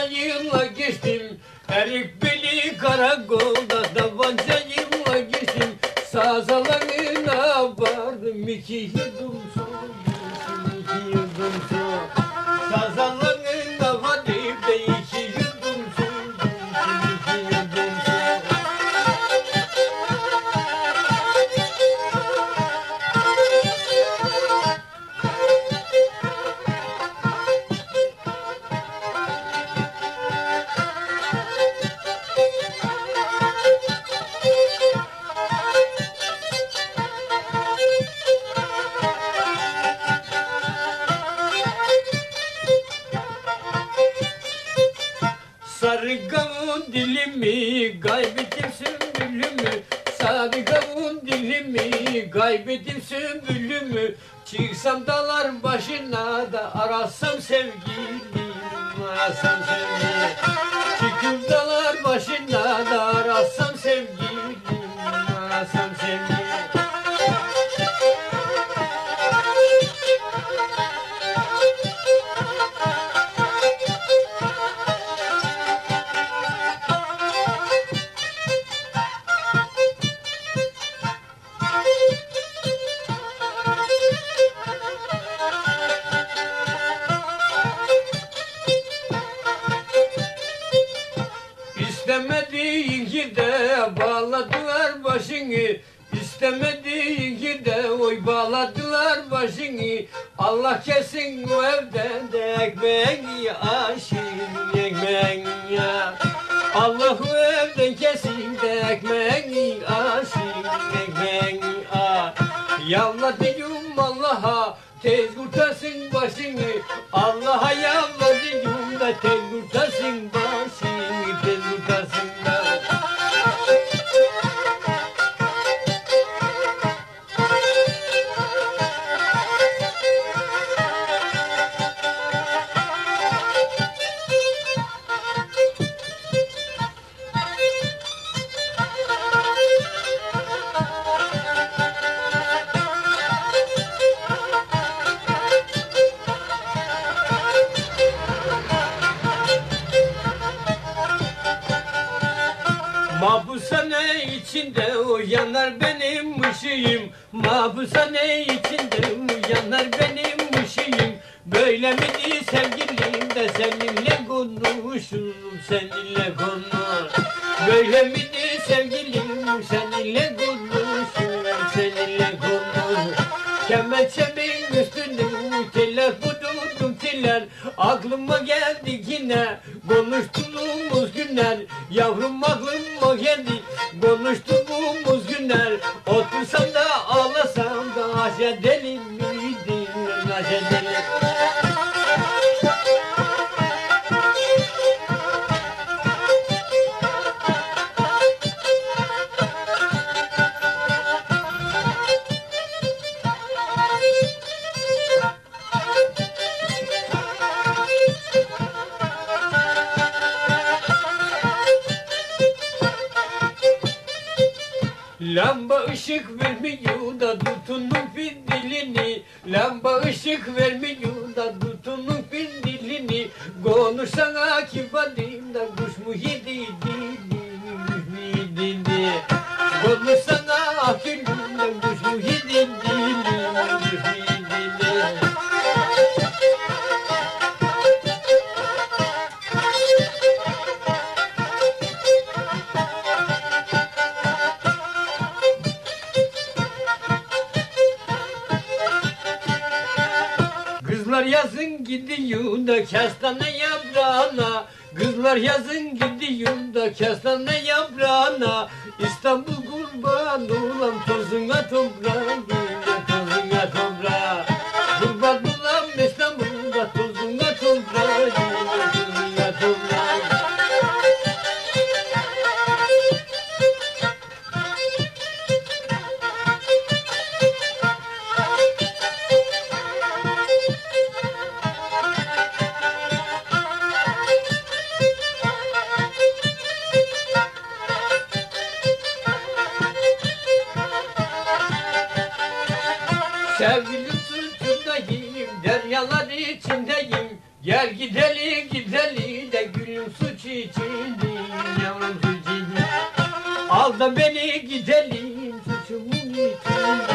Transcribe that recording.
Davancayımla geçtim, erik beli karakolda. Davancayımla geçtim, saz alanına vardım. 2 yudum su içtim, 2 yudum su. Saz alanına vardım da 2 yudum su içtim, 2 yudum su. Sarı kavun dilimi kaybettim sümbülümü. Sarı kavun dilimi kaybettim sümbülümü. Çıksam dağlar başına da arasam sevgilim, arasam sevgilim. Çıkıp dağlar başına da arasam sevgilim, arasam sevgilim. İstemediğin gide bağladılar başını. İstemediğin gide oy bağladılar başını. Allah kesin o evden de ekmeğini aşın, ekmeğini ya. Allah o evden kesin de ekmeğini aşın, ekmeğini a. Yalvarıyorum Allah'a tez kurtarsın başını. Allah'a yalvarıyorum da tez kurtarsın başını, tez kurtarsın da. Mahpushane içinde uyanar benim ışığım. Mahpushane içinde uyanar benim ışığım. Böyle miydi sevgilim de seninle konuşurum, seninle konuş. Böyle miydi sevgilim seninle konuşurum, seninle konuş. Kemençemin üstünde teller vurdum teller. Aklıma geldi yine konuştuğumuz günler. Yavrum aklıma geldi konuştuğumuz günler. Otursam da ağlasam da aşağı deli miydim, aşağı deli. Lamba ışık vermiyor da tutunun findilini. Lamba ışık vermiyor da tutunun findilini. Konuşsana kibarım da kuş mu yedi dili, kuş mu yedi dili. Konuşsana akülüm da kuş mu yedi dili, kuş mu yedi dili. Kızlar yazın gidiyor da kestane yaprağına. Kızlar yazın gidiyor da kestane yaprağına. İstanbul kurban olan tozuna toprağa, tozuna toprağa. Kurban olan İstanbul'da tozuna toprağa, tozuna toprağa. Sevgili içindeyim. Gel gidelim gidelim de gülüm suç içindeyim. Yavrum suç içindeyim. Al da beni gidelim suçumun içindeyim.